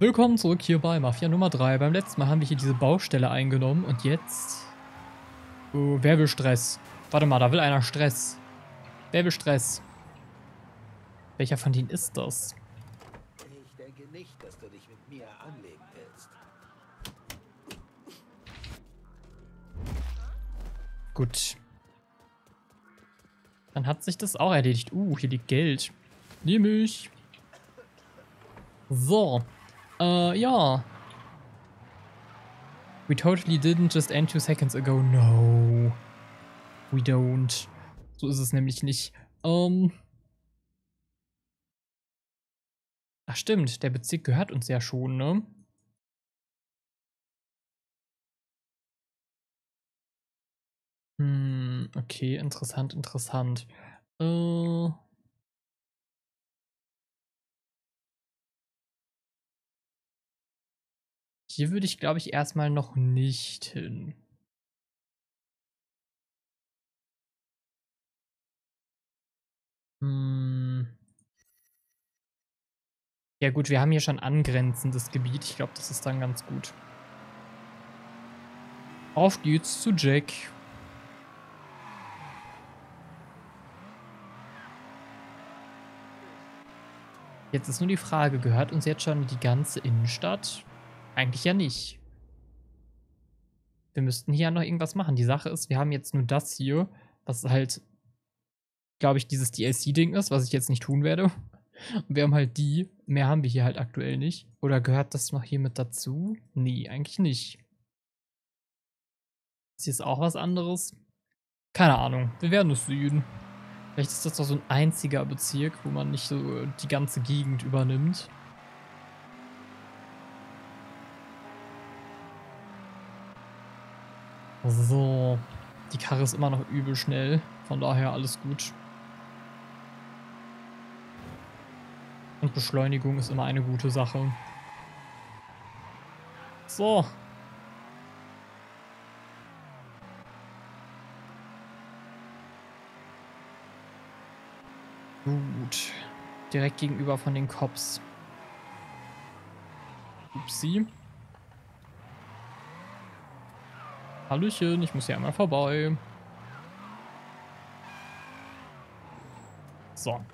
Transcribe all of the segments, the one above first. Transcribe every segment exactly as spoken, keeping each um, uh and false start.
Willkommen zurück hier bei Mafia Nummer drei. Beim letzten Mal haben wir hier diese Baustelle eingenommen und jetzt... Oh, wer will Stress? Warte mal, da will einer Stress. Wer will Stress? Welcher von denen ist das? Ich denke nicht, dass du dich mit mir anlegen willst. Gut. Dann hat sich das auch erledigt. Uh, hier liegt Geld. Nehme ich. So. Äh, ja. We totally didn't just end two seconds ago. No. We don't. So ist es nämlich nicht. Ähm. Ach stimmt, der Bezirk gehört uns ja schon, ne? Hm, okay, interessant, interessant. Äh. Hier würde ich, glaube ich, erstmal noch nicht hin. Hm. Ja gut, wir haben hier schon angrenzendes Gebiet. Ich glaube, das ist dann ganz gut. Auf geht's zu Jack. Jetzt ist nur die Frage, gehört uns jetzt schon die ganze Innenstadt? Eigentlich ja nicht. Wir müssten hier ja noch irgendwas machen. Die Sache ist, wir haben jetzt nur das hier, was halt, glaube ich, dieses D L C-Ding ist, was ich jetzt nicht tun werde. Und wir haben halt die, mehr haben wir hier halt aktuell nicht. Oder gehört das noch hier mit dazu? Nee, eigentlich nicht. Ist jetzt auch was anderes? Keine Ahnung, wir werden es sehen. Vielleicht ist das doch so ein einziger Bezirk, wo man nicht so die ganze Gegend übernimmt. So, die Karre ist immer noch übel schnell, von daher alles gut. Und Beschleunigung ist immer eine gute Sache. So. Gut. Direkt gegenüber von den Cops. Upsi. Hallöchen, ich muss hier einmal vorbei. So.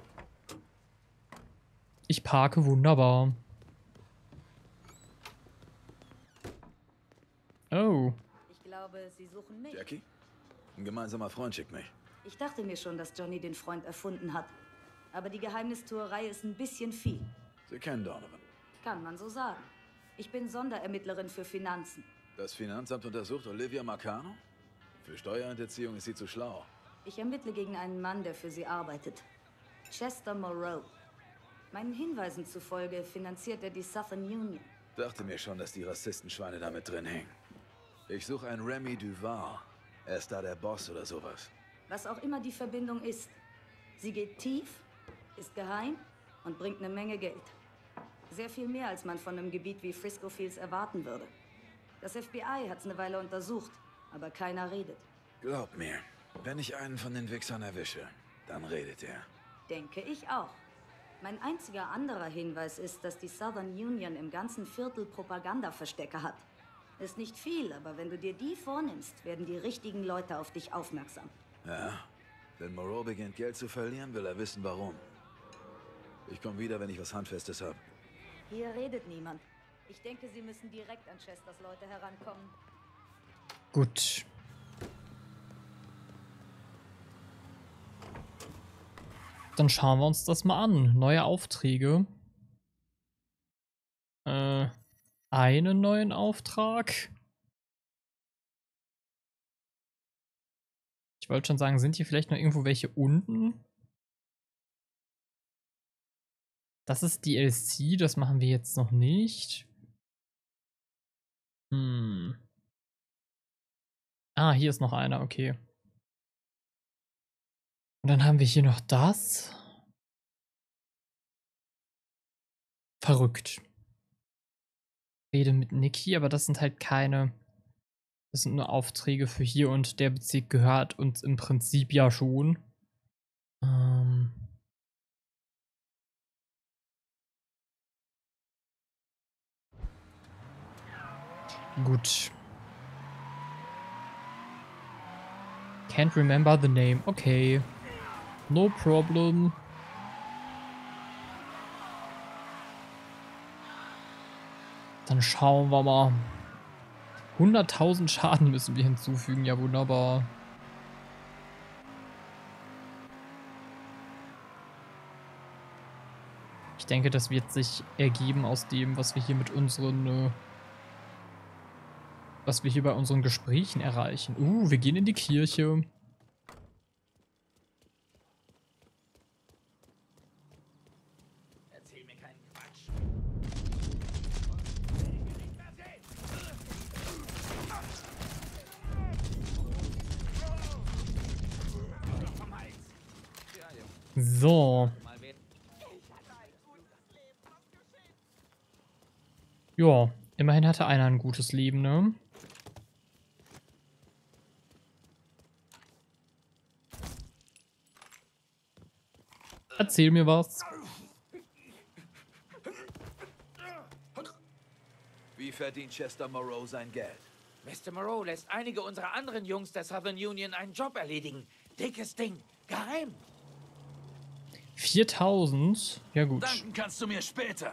Ich parke wunderbar. Oh. Ich glaube, Sie suchen mich. Jackie? Ein gemeinsamer Freund schickt mich. Ich dachte mir schon, dass Johnny den Freund erfunden hat. Aber die Geheimnistuerei ist ein bisschen viel. Sie kennen Donovan. Kann man so sagen. Ich bin Sonderermittlerin für Finanzen. Das Finanzamt untersucht Olivia Marcano? Für Steuerhinterziehung ist sie zu schlau. Ich ermittle gegen einen Mann, der für sie arbeitet. Chester Moreau. Meinen Hinweisen zufolge finanziert er die Southern Union. Dachte mir schon, dass die Rassistenschweine damit drin hängen. Ich suche einen Remy Duval. Er ist da der Boss oder sowas. Was auch immer die Verbindung ist. Sie geht tief, ist geheim und bringt eine Menge Geld. Sehr viel mehr, als man von einem Gebiet wie Frisco Fields erwarten würde. Das F B I hat es eine Weile untersucht, aber keiner redet. Glaub mir, wenn ich einen von den Wichsern erwische, dann redet er. Denke ich auch. Mein einziger anderer Hinweis ist, dass die Southern Union im ganzen Viertel Propagandaverstecke hat. Ist nicht viel, aber wenn du dir die vornimmst, werden die richtigen Leute auf dich aufmerksam. Ja, wenn Moreau beginnt Geld zu verlieren, will er wissen, warum. Ich komme wieder, wenn ich was Handfestes habe. Hier redet niemand. Ich denke, sie müssen direkt an Chesters Leute herankommen. Gut. Dann schauen wir uns das mal an. Neue Aufträge. Äh, einen neuen Auftrag. Ich wollte schon sagen, sind hier vielleicht noch irgendwo welche unten? Das ist D L C, das machen wir jetzt noch nicht. Hm. Ah, hier ist noch einer, okay. Und dann haben wir hier noch das. Verrückt. Rede mit Niki, aber das sind halt keine. Das sind nur Aufträge für hier und der Bezirk gehört uns im Prinzip ja schon. Ähm. Gut. Can't remember the name. Okay. No problem. Dann schauen wir mal. hunderttausend Schaden müssen wir hinzufügen. Ja, wunderbar. Ich denke, das wird sich ergeben aus dem, was wir hier mit unseren... Äh, was wir hier bei unseren Gesprächen erreichen. Uh, wir gehen in die Kirche. Erzähl mir keinen Quatsch. So. Ja, immerhin hatte einer ein gutes Leben, ne? Erzähl mir was. Wie verdient Chester Moreau sein Geld? Mister Moreau lässt einige unserer anderen Jungs der Southern Union einen Job erledigen. Dickes Ding. Geheim. viertausend? Ja gut. Danken kannst du mir später.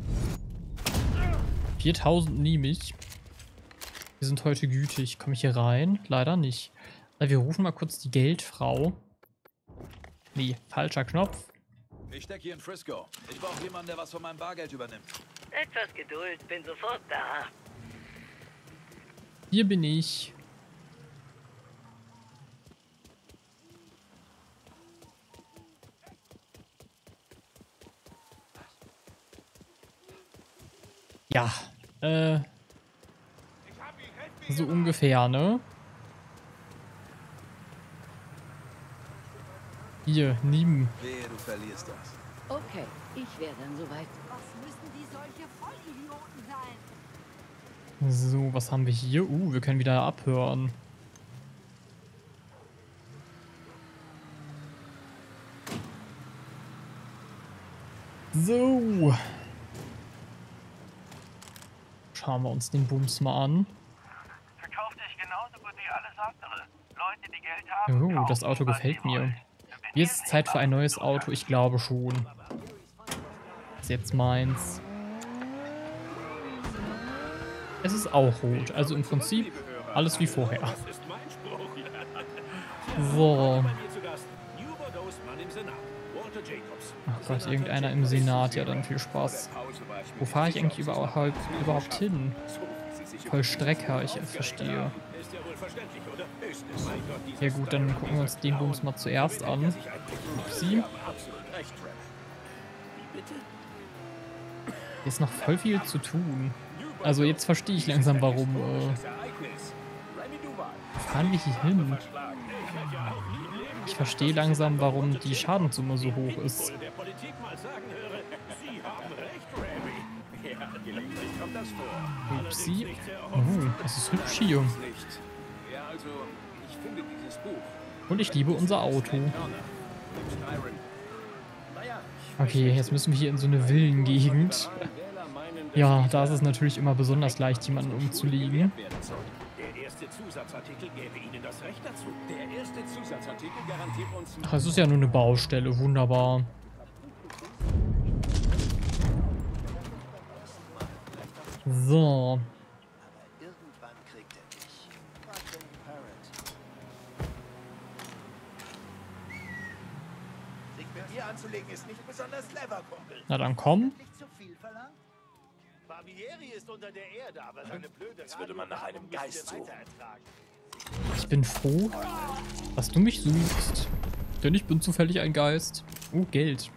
viertausend nehme ich. Wir sind heute gütig. Komme ich hier rein? Leider nicht. Wir rufen mal kurz die Geldfrau. Nee, falscher Knopf. Ich stecke hier in Frisco. Ich brauche jemanden, der was von meinem Bargeld übernimmt. Etwas Geduld, bin sofort da. Hier bin ich. Ja, äh, so ungefähr, ne? Hier, nimm. Wehe, du verlierst das. Okay, ich wäre dann soweit. Was müssen die solche Vollidioten sein? So, was haben wir hier? Uh, wir können wieder abhören. So. Schauen wir uns den Bums mal an. Verkauf dich genauso gut wie alles andere. Leute, die Geld haben. Oh, das Auto gefällt mir. Jetzt ist Zeit für ein neues Auto. Ich glaube schon. Ist jetzt meins. Es ist auch rot. Also im Prinzip alles wie vorher. So. Ach Gott, irgendeiner im Senat. Ja, dann viel Spaß. Wo fahre ich eigentlich überhaupt, überhaupt hin? Voll Strecker, ich verstehe. Ja gut, dann gucken wir uns den Bums mal zuerst an. Upsi. Hier ist noch voll viel zu tun. Also jetzt verstehe ich langsam, warum... Äh, fahren wir hier hin? Ich verstehe langsam, warum die Schadenssumme so hoch ist. Upsi. Oh, das ist hübsch hier. Und ich liebe unser Auto. Okay, jetzt müssen wir hier in so eine Villengegend. Ja, da ist es natürlich immer besonders leicht, jemanden umzulegen. Ach, es ist ja nur eine Baustelle, wunderbar. So. Anzulegen ist nicht besonders clever, Kumpel. Na dann komm. Barbieri ist unter der Erde, aber seine blöde Jetzt würde man nach einem Geist suchen. Ich bin froh, dass du mich suchst. Denn ich bin zufällig ein Geist. Oh, Geld.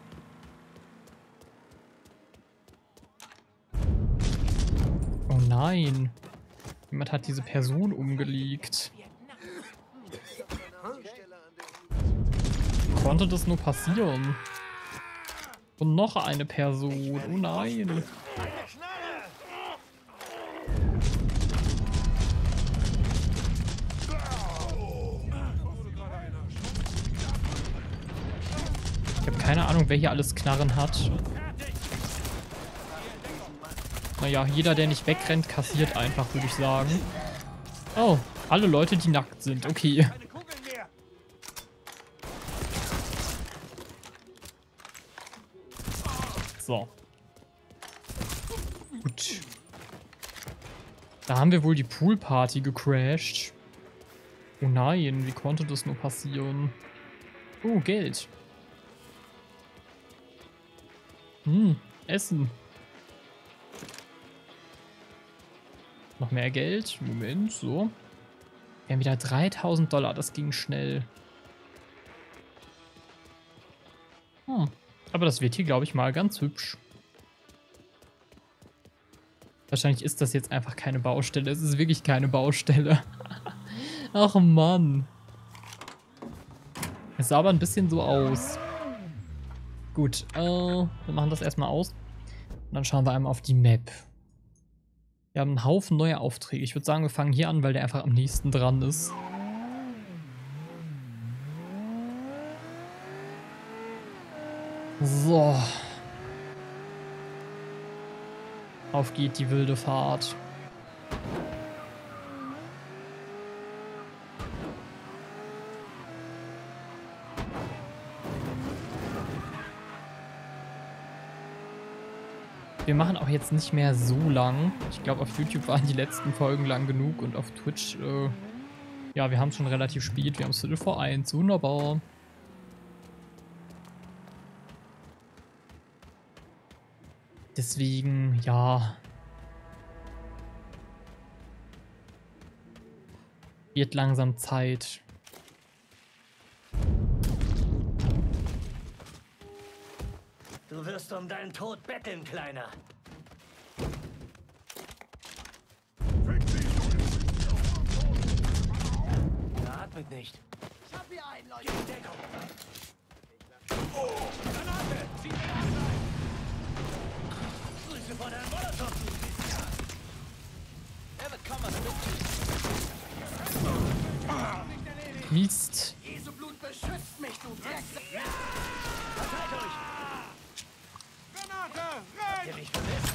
Oh nein. Jemand hat diese Person umgelegt. Konnte das nur passieren? Und noch eine Person. Oh nein. Ich habe keine Ahnung, wer hier alles Knarren hat. Naja, jeder, der nicht wegrennt, kassiert einfach, würde ich sagen. Oh, alle Leute, die nackt sind. Okay. Keine Kugeln mehr. So. Gut. Da haben wir wohl die Poolparty gecrashed. Oh nein, wie konnte das nur passieren? Oh, Geld. Hm, Essen. Noch mehr Geld. Moment, so. Wir haben wieder dreitausend Dollar, das ging schnell. Hm. Aber das wird hier, glaube ich, mal ganz hübsch. Wahrscheinlich ist das jetzt einfach keine Baustelle. Es ist wirklich keine Baustelle. Ach Mann. Es sah aber ein bisschen so aus. Gut, äh, wir machen das erstmal aus. Und dann schauen wir einmal auf die Map. Wir haben einen Haufen neuer Aufträge. Ich würde sagen, wir fangen hier an, weil der einfach am nächsten dran ist. So. Auf geht die wilde Fahrt. Wir machen auch jetzt nicht mehr so lang. Ich glaube, auf YouTube waren die letzten Folgen lang genug und auf Twitch, äh, ja, wir haben es schon relativ spät. Wir haben es Viertel vor eins. Wunderbar. Deswegen, ja. Wird langsam Zeit. Du wirst um deinen Tod betteln, Kleiner. Er atmet nicht. Ich hab hier einen, Leute. Gib Deckung. Oh, Granate! Zieh mir ein! Grüße von Herrn Molotov. Er wird kaum was mit. Mist. Jesu Blut beschützt mich, du Dreck. Verteilt euch. Granate! Habt ihr mich vermisst?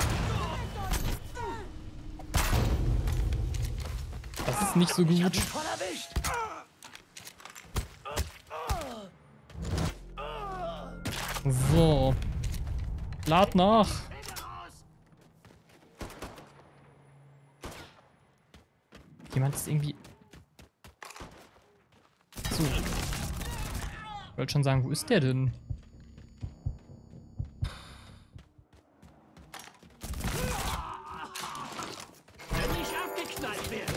Das ist nicht so Ich hab gut. ihn voll erwischt. So. Lad nach. Jemand ist irgendwie... So. Ich wollte schon sagen, wo ist der denn? Wenn ich abgeknallt werde.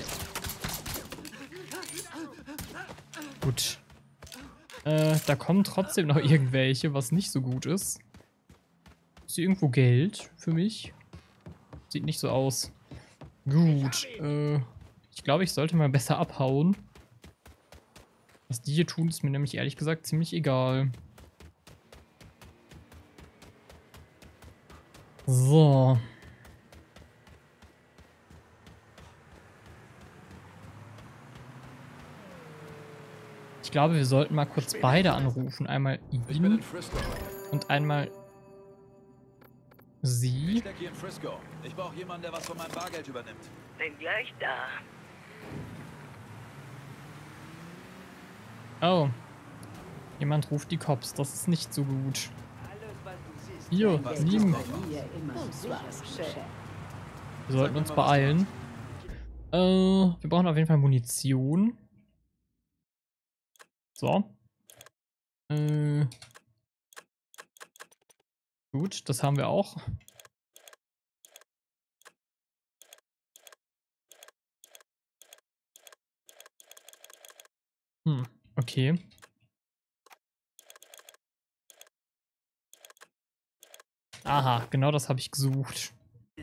Gut. Äh, da kommen trotzdem noch irgendwelche, was nicht so gut ist. Ist hier irgendwo Geld für mich? Sieht nicht so aus. Gut. Äh, ich glaube, ich sollte mal besser abhauen. Was die hier tun, ist mir nämlich ehrlich gesagt ziemlich egal. So. Ich glaube, wir sollten mal kurz beide anrufen. Einmal Ich bin ihn in Frisco. und einmal Ich sie. stecke hier in Frisco. Ich brauche jemanden, der was von meinem Bargeld übernimmt. Bin gleich da. Oh. Jemand ruft die Cops. Das ist nicht so gut. Hier, nimm. Wir sollten uns beeilen. Äh, wir brauchen auf jeden Fall Munition. So. Äh. Gut, das haben wir auch. Hm, okay. Aha, genau das habe ich gesucht.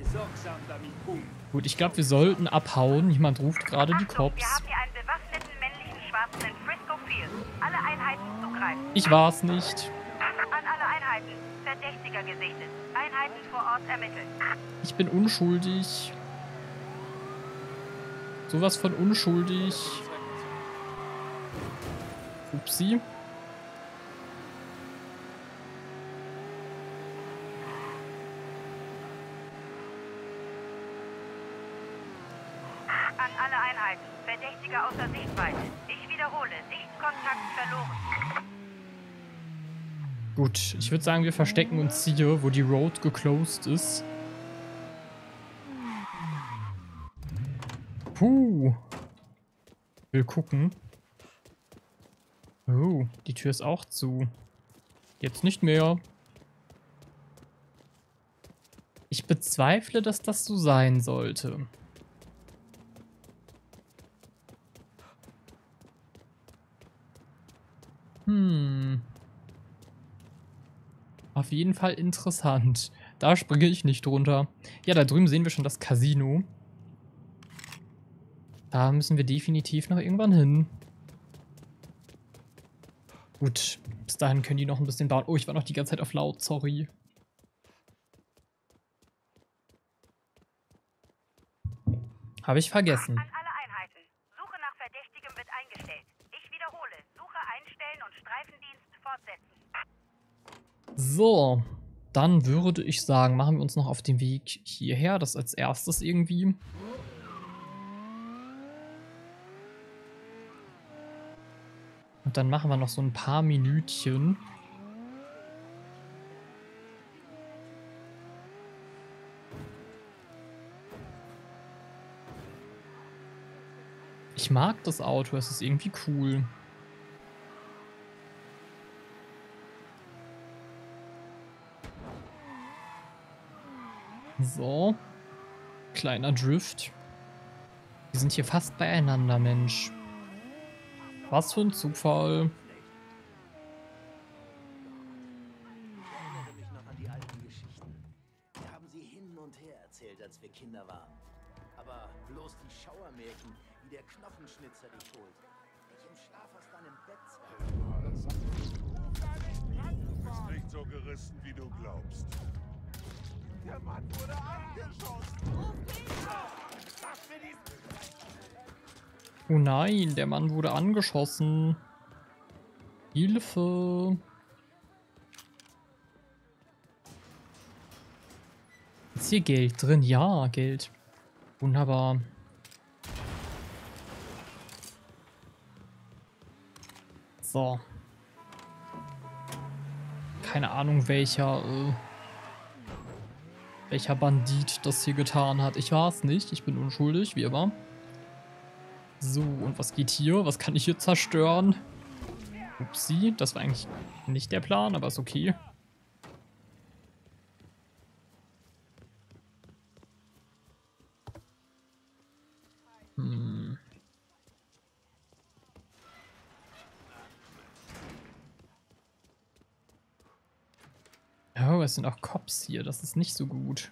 Gut, ich glaube, wir sollten abhauen. Jemand ruft gerade die Cops. Wir haben hier einen bewaffneten männlichen Schwarzen in Frisco Field. Alle Einheiten zugreifen. Ich war's nicht. An alle Einheiten. Verdächtiger gesichtet. Einheiten vor Ort ermitteln. Ich bin unschuldig. Sowas von unschuldig. Upsi. Einheiten. Verdächtiger außer Sichtweite. Ich wiederhole, Sichtkontakt verloren. Gut, ich würde sagen, wir verstecken uns hier, wo die Road geclosed ist. Puh. Will gucken. Oh, die Tür ist auch zu. Jetzt nicht mehr. Ich bezweifle, dass das so sein sollte. Hm. Auf jeden Fall interessant. Da springe ich nicht drunter. Ja, da drüben sehen wir schon das Casino. Da müssen wir definitiv noch irgendwann hin. Gut, bis dahin können die noch ein bisschen bauen. Oh, ich war noch die ganze Zeit auf laut, sorry. Habe ich vergessen. An alle Einheiten. Suche nach Verdächtigem wird eingestellt. Ich wiederhole, Suche einstellen und Streifendienst fortsetzen. So, dann würde ich sagen, machen wir uns noch auf den Weg hierher. Das als erstes irgendwie. Und dann machen wir noch so ein paar Minütchen. Ich mag das Auto, es ist irgendwie cool. So. Kleiner Drift. Wir sind hier fast beieinander, Mensch. Was für ein Zufall. Ich erinnere mich noch an die alten Geschichten. Wir haben sie hin und her erzählt, als wir Kinder waren. Aber bloß die Schauermärchen, wie der Knochenschnitzer dich holt. Dich im Schlaf aus deinem Bett Du bist nicht so gerissen, wie du glaubst. Der Mann wurde angeschossen. Sag mir diesen... Oh nein, der Mann wurde angeschossen. Hilfe. Ist hier Geld drin? Ja, Geld. Wunderbar. So. Keine Ahnung, welcher, äh, welcher Bandit das hier getan hat. Ich war es nicht. Ich bin unschuldig, wie immer. So, und was geht hier? Was kann ich hier zerstören? Upsi, das war eigentlich nicht der Plan, aber ist okay. Hm. Oh, es sind auch Cops hier. Das ist nicht so gut.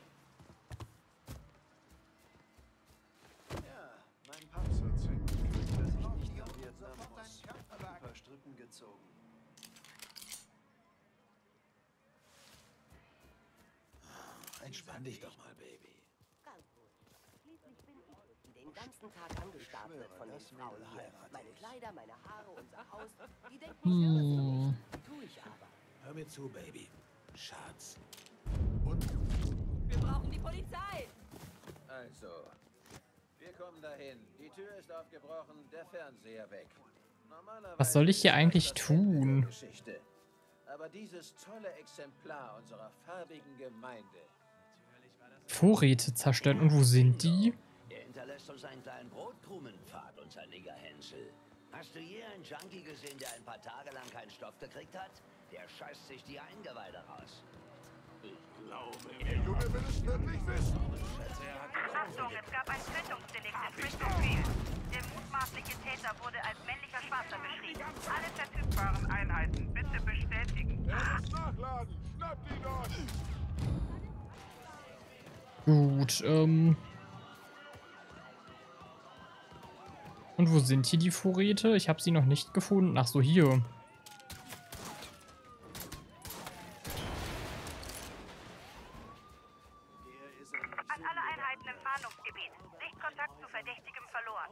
Entspann dich doch mal, Baby. Ganz gut. Schließlich bin ich den ganzen Tag angestarrt wird von den Frauen hier. Meine Kleider, meine Haare, unser Haus. Die denken Hm. irre. Tu ich aber. Hör mir zu, Baby. Schatz. Wir brauchen die Polizei. Also, wir kommen dahin. Die Tür ist aufgebrochen, der Fernseher weg. Normalerweise Was soll ich hier ist eigentlich das das Ende der tun? Geschichte. Aber dieses tolle Exemplar unserer farbigen Gemeinde. Vorräte zerstören. Und wo sind die? Er hinterlässt uns einen kleinen Brotkrumenpfad, unser Nigger Hänsel. Hast du je einen Junkie gesehen, der ein paar Tage lang keinen Stoff gekriegt hat? Der scheißt sich die Eingeweide raus. Ich glaube, der Junge will es wirklich wissen. Achtung, es gab ein Tötungsdelikt in Frisco-Field. Der mutmaßliche Täter wurde als männlicher Schwarzer beschrieben. Alle verfügbaren Einheiten bitte bestätigen. Er muss nachladen. Schnappt ihn dort. Gut, ähm. Und wo sind hier die Vorräte? Ich habe sie noch nicht gefunden. Ach so, hier. An alle Einheiten im Fahndungsgebiet. Sichtkontakt zu Verdächtigem verloren.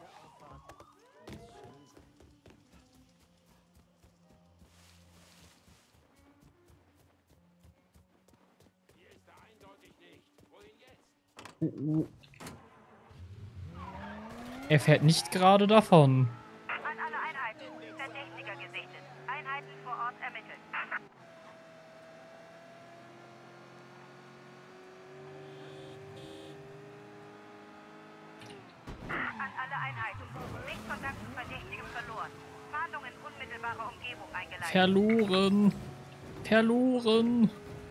Hier ist er eindeutig nicht. Wohin jetzt? Oh, oh. Er fährt nicht gerade davon. An alle Einheiten. Verdächtiger gesichtet. Einheiten vor Ort ermittelt. An alle Einheiten. Sichtkontakt zu Verdächtigem verloren. Fahndung in unmittelbarer Umgebung eingeleitet. Verloren. Verloren.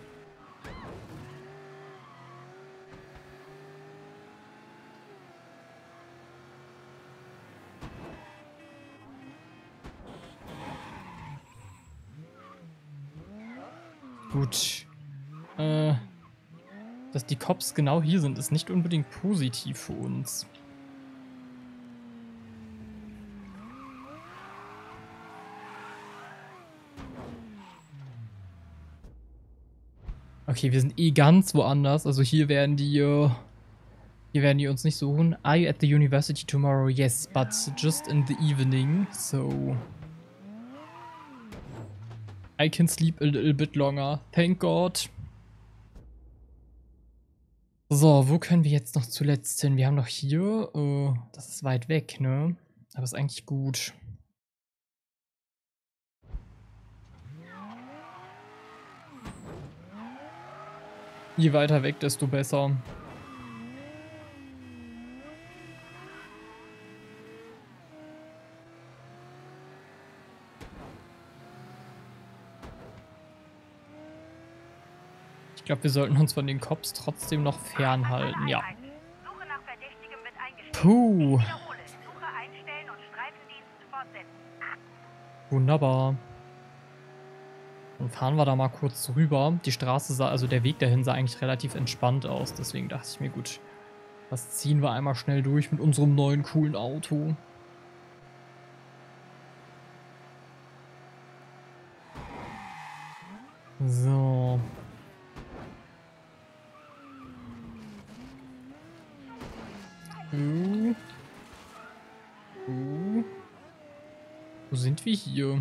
Gut. Äh, dass die Cops genau hier sind, ist nicht unbedingt positiv für uns. Okay, wir sind eh ganz woanders. Also hier werden die, äh, hier werden die uns nicht suchen. Are you at the university tomorrow? Yes, but just in the evening. So I can sleep a little bit longer. Thank God. So, wo können wir jetzt noch zuletzt hin? Wir haben doch hier, äh, das ist weit weg, ne? Aber ist eigentlich gut. Je weiter weg, desto besser. Ich glaube, wir sollten uns von den Cops trotzdem noch fernhalten, ja. Puh. Wunderbar. Dann fahren wir da mal kurz rüber. Die Straße sah, also der Weg dahin sah eigentlich relativ entspannt aus. Deswegen dachte ich mir, gut, das ziehen wir einmal schnell durch mit unserem neuen coolen Auto. So. Uh. Uh. Wo sind wir hier?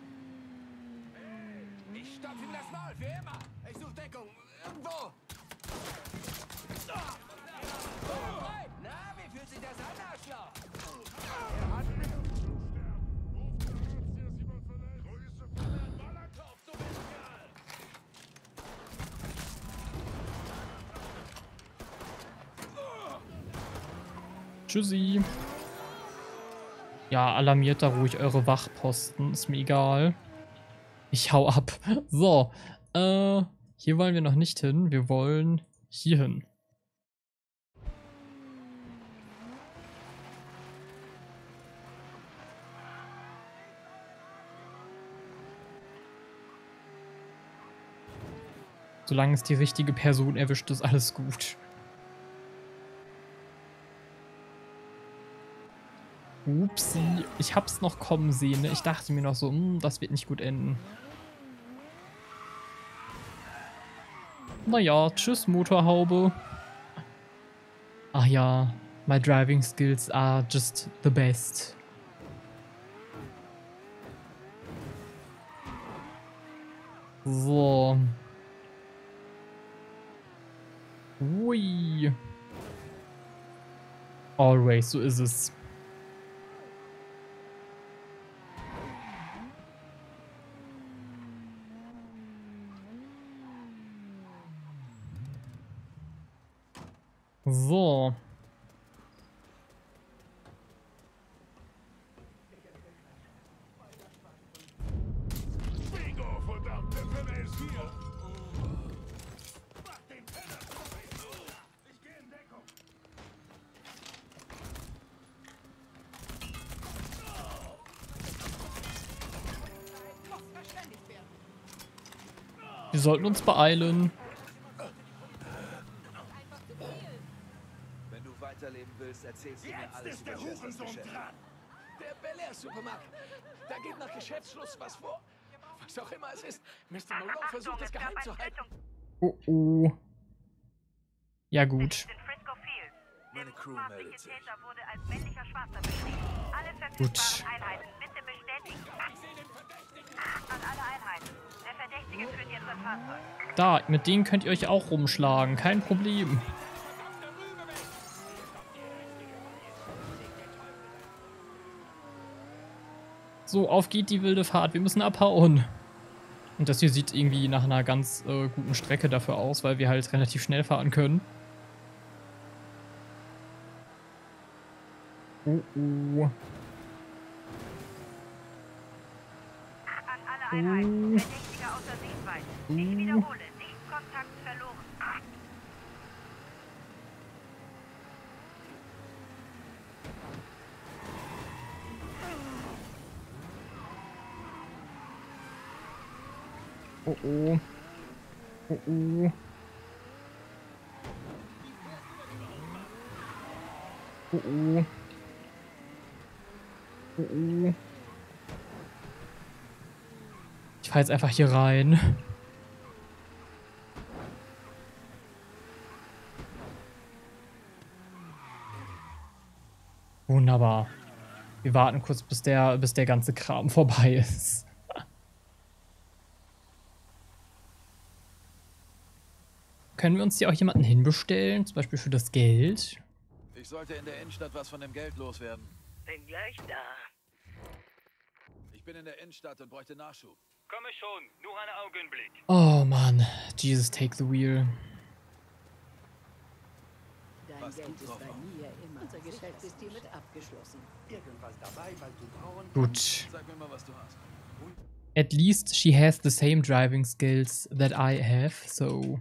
Ich stopp ihm das Maul, wie immer. Ich suche Deckung. Irgendwo. Na, wie fühlt sich das an, Arschloch? Er hat mich. Tschüssi. Ja, alarmiert da ruhig eure Wachposten. Ist mir egal. Ich hau ab. So. Äh, hier wollen wir noch nicht hin. Wir wollen hier hin. Solange es die richtige Person erwischt, ist alles gut. Upsi, ich hab's noch kommen sehen, ne? Ich dachte mir noch so, hm, das wird nicht gut enden. Naja, tschüss Motorhaube. Ach ja, my driving skills are just the best. So. Ui. Always, so ist es. So. Bingo, verdammte Penner ist hier. Mach den Penner frei. Ich gehe in Deckung. Wir sollten uns beeilen. Wenn du weiterleben willst, erzählst du mir Jetzt alles ist über der Chesters Hurensohn Geschäft. dran. Der Bel Air Supermarkt. Da geht nach Geschäftsschluss was vor. Was auch immer es ist. Mister Malone versucht es geheim zu halten. Oh oh. Ja gut. Meine Crew meldet sich. Gut. Einheiten, bitte bestätigen. An alle Einheiten. Der Verdächtige führt jetzt ein Fahrzeug. Da, mit denen könnt ihr euch auch rumschlagen. Kein Problem. So, auf geht die wilde Fahrt. Wir müssen abhauen. Und das hier sieht irgendwie nach einer ganz äh, guten Strecke dafür aus, weil wir halt relativ schnell fahren können. Oh, oh. An alle Einheiten. Verdächtiger außer Sichtweite. Ich wiederhole. Sichtkontakt verloren. Oh oh. Oh oh. Oh oh. Oh oh. Ich fahr jetzt einfach hier rein. Wunderbar. Wir warten kurz, bis der, bis der ganze Kram vorbei ist. Können wir uns hier auch jemanden hinbestellen? Zum Beispiel für das Geld? Ich sollte in der Innenstadt was von dem Geld loswerden. Bin gleich da. Ich bin in der Innenstadt und bräuchte Nachschub. Komme schon, nur einen Augenblick. Oh Mann. Jesus, take the wheel. Dein Was Geld gut ist drauf bei war. mir immer. Unser Geschäft ist hiermit abgeschlossen. Irgendwas dabei, weil du brauchen Gut. Sag mir mal, was du hast. At least she has the same driving skills that I have, so...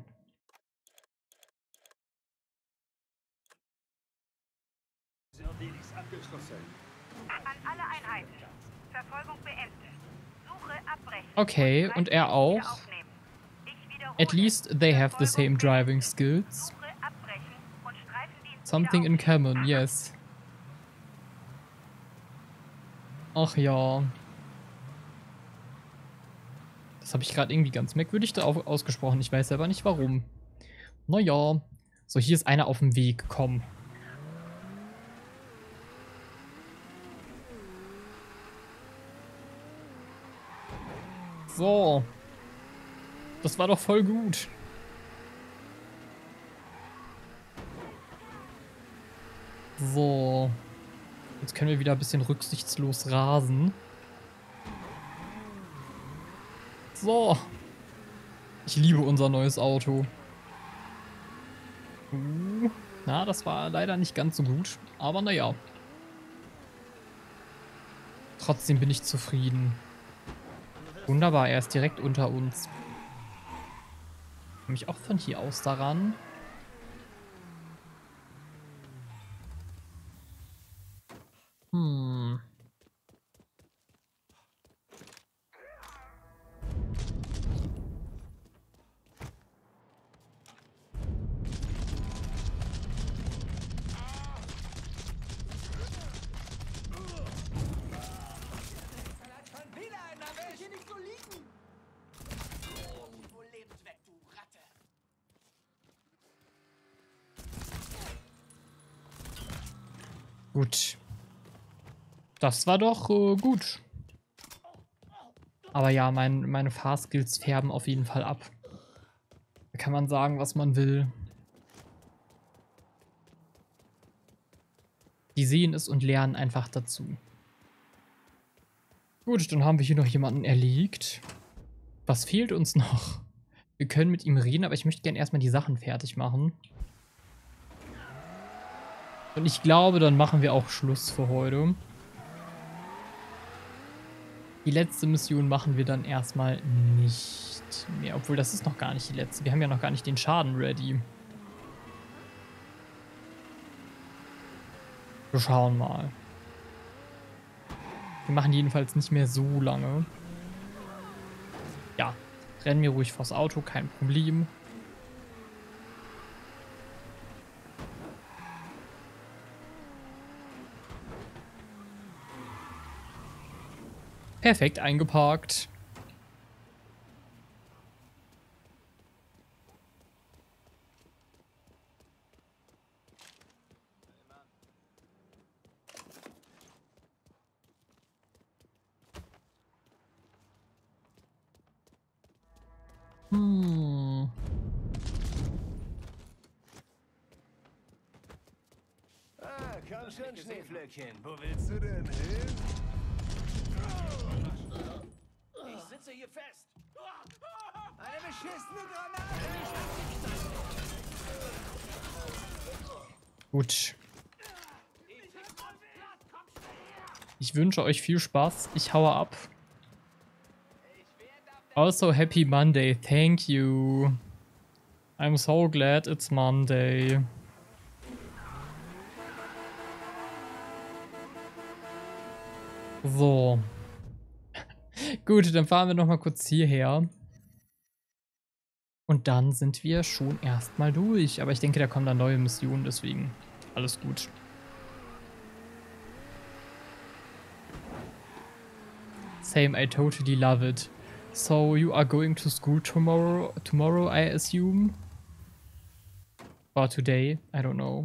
An alle Einheiten. Verfolgung beendet. Suche abbrechen. Okay, und er auch. Wieder aufnehmen. Ich wiederhole. At least they have the same driving skills. Suche abbrechen und Streifendienst Something wieder in common, yes. Ach ja. Das habe ich gerade irgendwie ganz merkwürdig da au- ausgesprochen. Ich weiß selber nicht warum. Naja. So, hier ist einer auf dem Weg. Komm. So. Das war doch voll gut. So. Jetzt können wir wieder ein bisschen rücksichtslos rasen. So. Ich liebe unser neues Auto. Uh, na, das war leider nicht ganz so gut. Aber naja. Trotzdem bin ich zufrieden. Wunderbar, er ist direkt unter uns. Komme ich auch von hier aus daran? Hm. Gut. Das war doch äh, gut. Aber ja, mein, meine Fahrskills färben auf jeden Fall ab. Da kann man sagen, was man will. Die sehen es und lernen einfach dazu. Gut, dann haben wir hier noch jemanden erlegt. Was fehlt uns noch? Wir können mit ihm reden, aber ich möchte gerne erstmal die Sachen fertig machen. Und ich glaube, dann machen wir auch Schluss für heute. Die letzte Mission machen wir dann erstmal nicht mehr. Obwohl, das ist noch gar nicht die letzte. Wir haben ja noch gar nicht den Schaden ready. Wir schauen mal. Wir machen jedenfalls nicht mehr so lange. Ja, rennen wir ruhig vors Auto, kein Problem. Perfekt eingeparkt. Hm. Ah, komm schon, Schneeflöckchen. Wo willst du denn hin? Ich sitze hier fest. Eine beschissene Granate! Gut. Ich wünsche euch viel Spaß. Ich haue ab. Also, happy Monday. Thank you. I'm so glad it's Monday. So. Gut, dann fahren wir noch mal kurz hierher. Und dann sind wir schon erstmal durch. Aber ich denke, da kommen dann neue Missionen, deswegen alles gut. Same, I totally love it. So, you are going to school tomorrow, tomorrow, I assume? Or today, I don't know.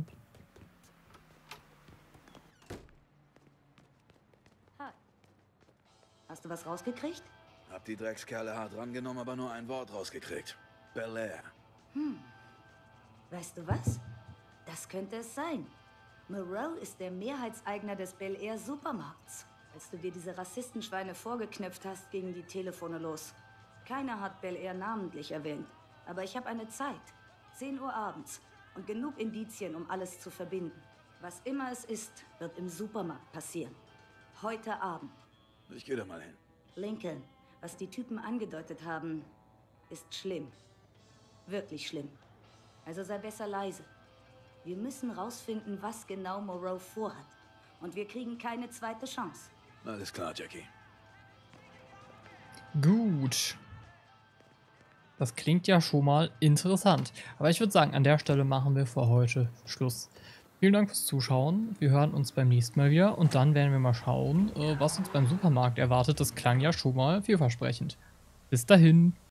Hi. Hast du was rausgekriegt? Hab die Dreckskerle hart rangenommen, aber nur ein Wort rausgekriegt. Bel Air. Hm. Weißt du was? Das könnte es sein. Moreau ist der Mehrheitseigner des Bel Air Supermarkts. Als du dir diese Rassistenschweine vorgeknöpft hast, gingen die Telefone los. Keiner hat Bel Air namentlich erwähnt. Aber ich habe eine Zeit. zehn Uhr abends. Und genug Indizien, um alles zu verbinden. Was immer es ist, wird im Supermarkt passieren. Heute Abend. Ich gehe da mal hin. Lincoln, was die Typen angedeutet haben, ist schlimm. Wirklich schlimm. Also sei besser leise. Wir müssen rausfinden, was genau Moreau vorhat. Und wir kriegen keine zweite Chance. Alles klar, Jackie. Gut. Das klingt ja schon mal interessant. Aber ich würde sagen, an der Stelle machen wir für heute Schluss. Vielen Dank fürs Zuschauen. Wir hören uns beim nächsten Mal wieder. Und dann werden wir mal schauen, was uns beim Supermarkt erwartet. Das klang ja schon mal vielversprechend. Bis dahin.